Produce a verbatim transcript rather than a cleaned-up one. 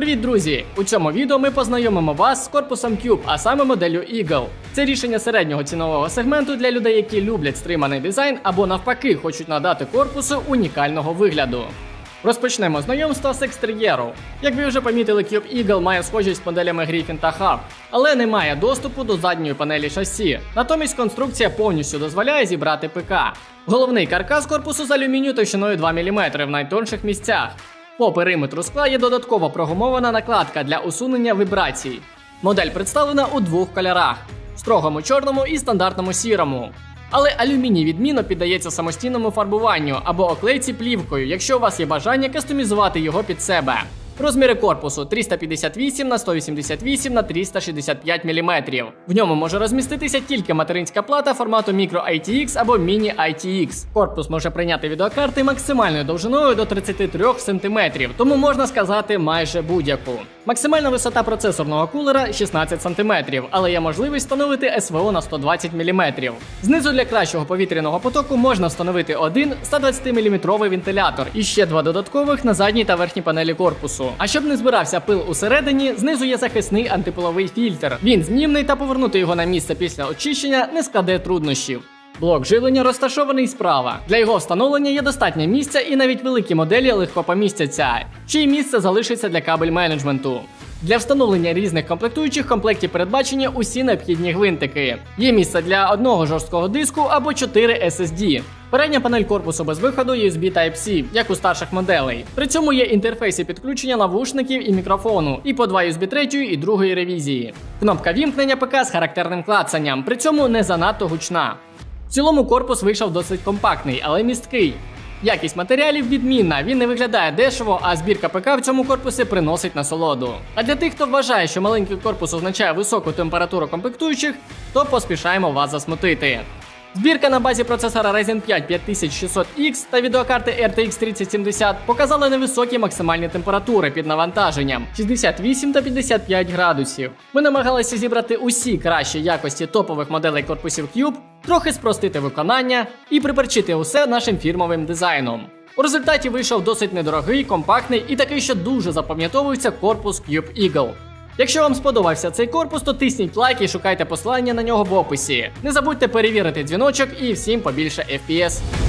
Привіт, друзі! У цьому відео ми познайомимо вас з корпусом Cube, а саме моделлю Eagle. Це рішення середнього цінового сегменту для людей, які люблять стриманий дизайн або навпаки хочуть надати корпусу унікального вигляду. Розпочнемо знайомство з екстер'єру. Як ви вже помітили, Cube Eagle має схожість з моделями Griffin та Hub, але не має доступу до задньої панелі шасі. Натомість конструкція повністю дозволяє зібрати ПК. Головний каркас корпусу з алюмінію товщиною два міліметри в найтонших місцях. По периметру скла є додатково прогумована накладка для усунення вібрацій. Модель представлена у двох кольорах – строгому чорному і стандартному сірому. Але алюміній відмінно піддається самостійному фарбуванню або оклейці плівкою, якщо у вас є бажання кастомізувати його під себе. Розміри корпусу триста п'ятдесят вісім на сто вісімдесят вісім на триста шістдесят п'ять міліметрів. В ньому може розміститися тільки материнська плата формату Micro ай ті ікс або Mini ай ті ікс. Корпус може прийняти відеокарти максимальною довжиною до тридцять три сантиметрів, тому можна сказати майже будь-яку. Максимальна висота процесорного кулера шістнадцять сантиметрів, але є можливість встановити ес ве о на сто двадцять міліметрів. Знизу для кращого повітряного потоку можна встановити один сто двадцятиміліметровий вентилятор і ще два додаткових на задній та верхній панелі корпусу. А щоб не збирався пил усередині, знизу є захисний антипиловий фільтр. Він знімний та повернути його на місце після очищення не складе труднощів. Блок живлення розташований справа. Для його встановлення є достатньо місця і навіть великі моделі легко помістяться. Ще й місце залишиться для кабель менеджменту. Для встановлення різних комплектуючих в комплекті передбачені усі необхідні гвинтики. Є місце для одного жорсткого диску або чотири ес ес ді. Передня панель корпусу без виходу ю ес бі Type-C, як у старших моделей. При цьому є інтерфейси підключення навушників і мікрофону, і по два ю ес бі третьої і другої ревізії. Кнопка вімкнення ПК з характерним клацанням, при цьому не занадто гучна. В цілому корпус вийшов досить компактний, але місткий. Якість матеріалів відмінна, він не виглядає дешево, а збірка ПК в цьому корпусі приносить насолоду. А для тих, хто вважає, що маленький корпус означає високу температуру комплектуючих, то поспішаємо вас засмутити. Збірка на базі процесора Ryzen п'ять п'ять тисяч шістсот ікс та відеокарти ер ті ікс тридцять сімдесят показали невисокі максимальні температури під навантаженням – шістдесят вісім та п'ятдесят п'ять градусів. Ми намагалися зібрати усі кращі якості топових моделей корпусів Cube, трохи спростити виконання і приперчити усе нашим фірмовим дизайном. У результаті вийшов досить недорогий, компактний і такий, що дуже запам'ятовується корпус Cube Eagle. Якщо вам сподобався цей корпус, то тисніть лайк і шукайте посилання на нього в описі. Не забудьте перевірити дзвіночок і всім побільше еф пі ес.